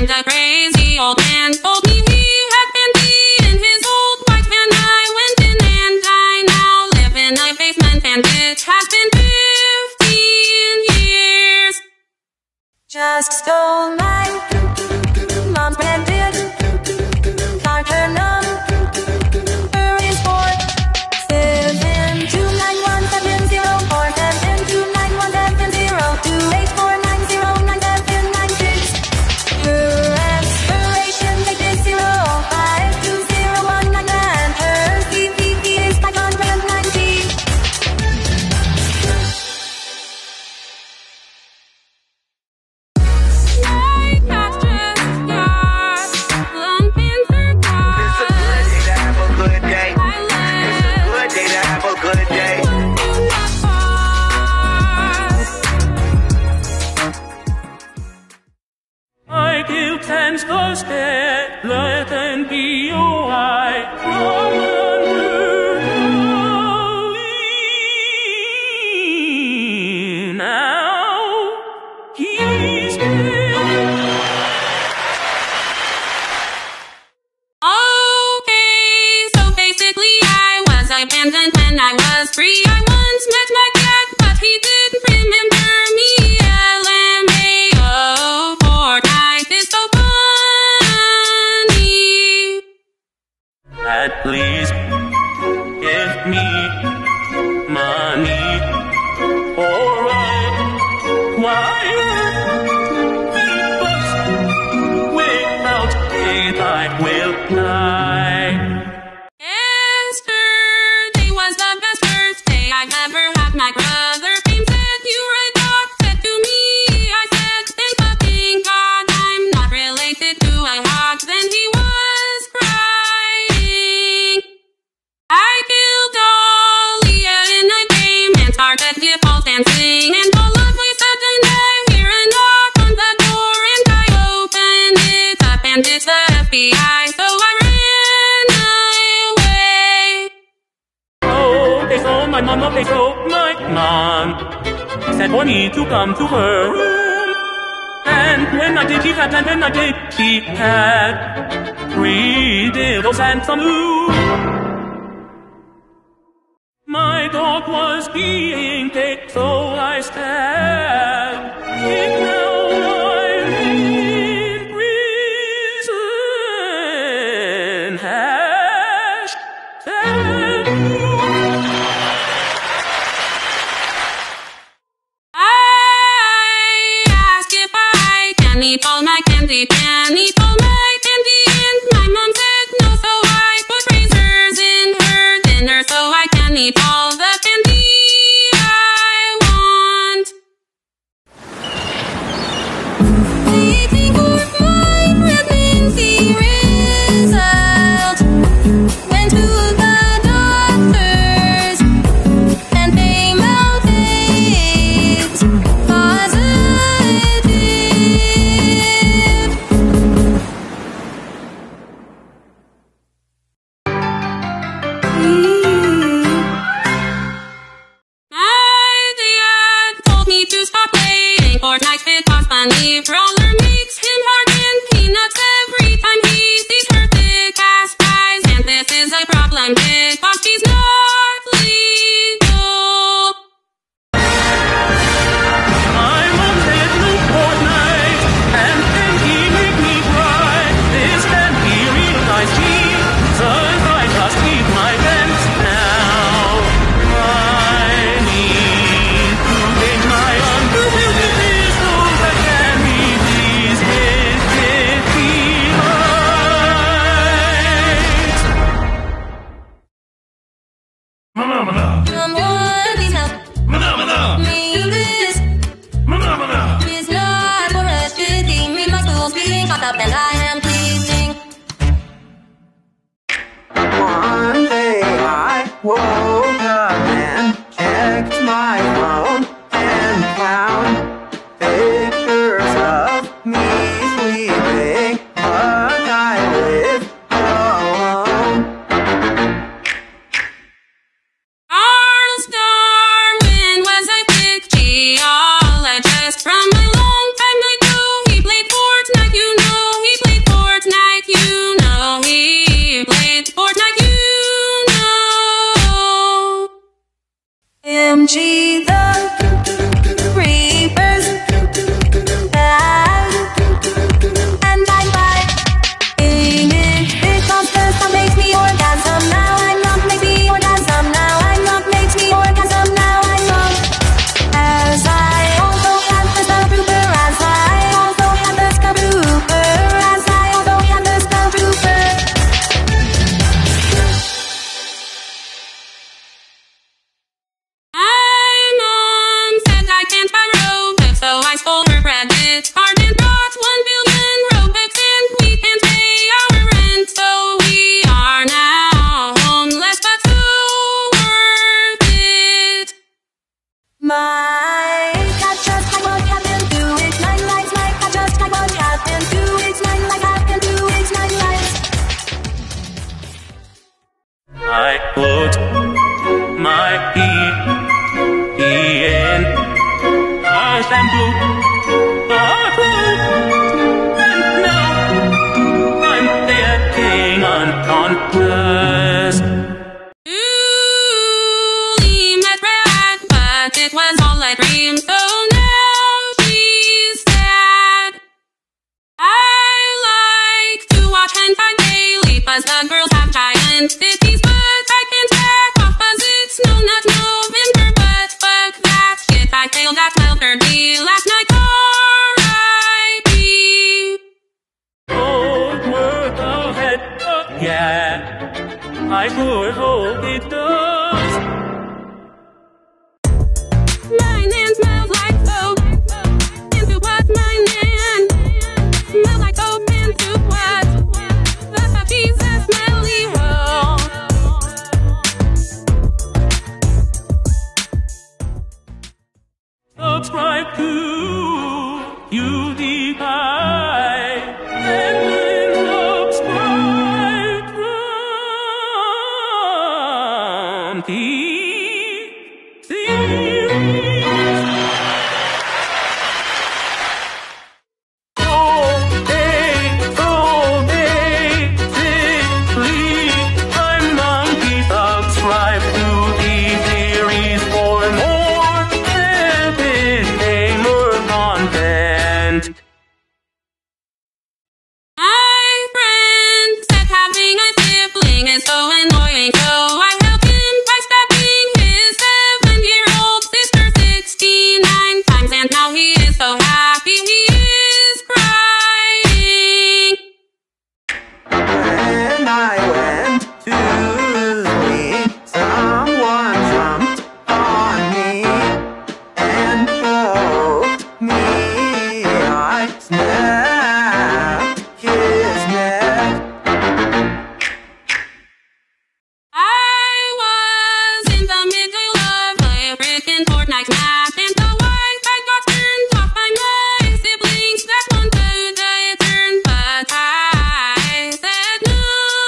And a crazy old man told me he had been beating his old wife, and I went in and I now live in a basement, and it has been 15 years. Just stole my mom's branded Darkenum. Hurry for 7291704 729170284909796. Your expiration date is 052019 and her CPP is 590. Tens the step, let and be O.I. Roman Bertolini. Now he's dead. Okay, so basically I was abandoned when I was free. I once met my cat, but he didn't remember me. LMAO, Fortnite is so funny. Dad, please give me money, or I without it I will die. Yesterday was the best birthday I've ever had. My brother came, said you were a dog, said to me, I said, thank fucking God I'm not related to a hog. Then he was crying. I killed Dahlia in a game and started hip-hop dancing, and all of a sudden I hear a knock on the door, and I open it up and it's the FBI, so I ran away. Oh, they stole my mom, oh, they stole my mom. Said for me to come to her room. And when I did, she had, and when I did, she had 3 dildos and some lube. My dog was being kicked, so I stabbed it. Now I'm in prison. Hashtag. I asked if I can eat all my candy, can eat all my candy, and my mom said no, so I put razors in her dinner so I can eat all the candy I want. Waiting for my pregnancy result. Went to the doctors and came out it's positive. My dad told me to stop playing Fortnite because funny brawler makes him hard and peanuts every time he sees her thick ass thighs, and this is a problem because she's not legal. My mom said no Fortnite, and then he made me cry. This can be realized, Jesus, I just need my rent now. I need to get my unbelievable pistols that can be these Mana. Someone please help Mana. me do this. Mana. It's not for us fitting me, my school's being caught up and I am pleasing. One day I woke up and checked my phone and found pictures of me sleeping, but I live alone. Charles Darwin was a big geologist from a long time ago. He played Fortnite, you know. He sure hope it does. My man smells like soap. Into what my man smells like soap into what? The puppy's a smelly roll. Subscribe to DITTY.IT and then subscribe from the series. I'm Monkey. Subscribe to the series for more epic gamer content. My friend said having a sibling is so annoying, so I helped him by stabbing his 7-year-old sister 69 times, and now he is so happy he is crying. When I went to sleep, someone jumped on me and poked me. I snapped his neck. I was in the middle of a freaking Fortnite match, and the Wi-Fi got turned off by my siblings. That one took a turn, but I said no.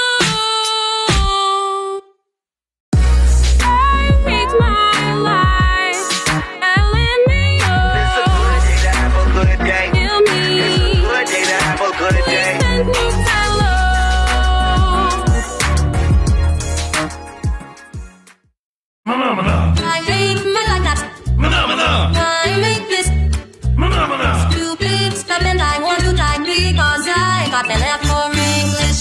I hate my life. It's a good day to have a good day. Kill me. Good day to have a good day. Send nukes, hello. I hate my life. I make this stupid stuff, and I want to die because I got an F for English.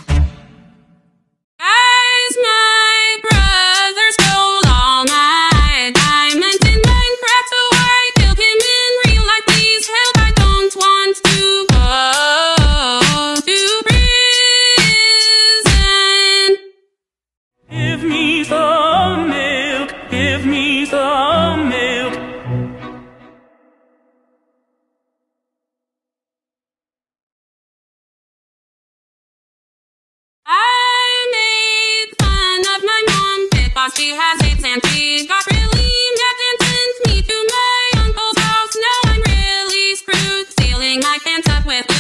Guys, my brother stole all my diamonds in Minecraft, so I killed him in real life. Please help, I don't want to go to prison. Give me some milk, give me some milk. I made fun of my mom because she has AIDS and she got really mad and sent me to my uncle's house. Now I'm really screwed, sealing my pants up with